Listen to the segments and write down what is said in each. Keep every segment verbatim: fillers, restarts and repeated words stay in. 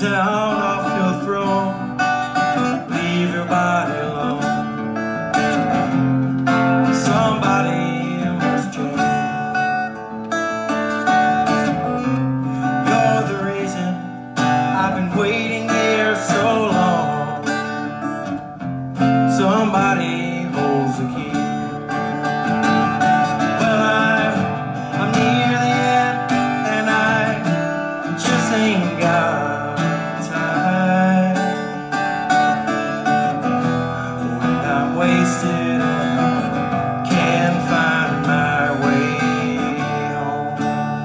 down off your throne, leave your body alone. Somebody must change. You're the reason I've been waiting here so long. Somebody holds the key. Well, I'm, I'm near the end, and I just ain't got time. When I'm wasted, can't find my way home.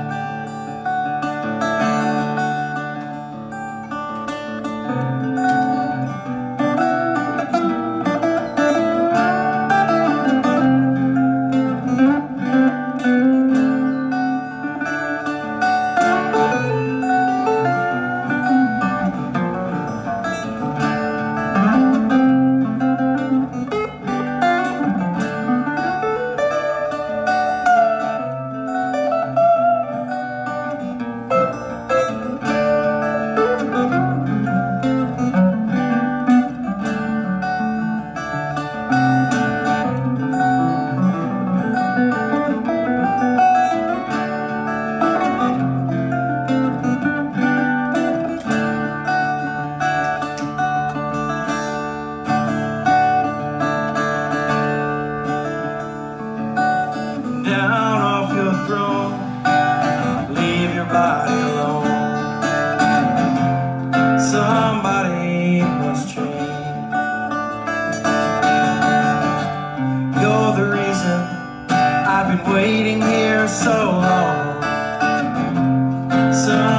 Down off your throne, leave your body alone. Somebody must change. You're the reason I've been waiting here so long. Some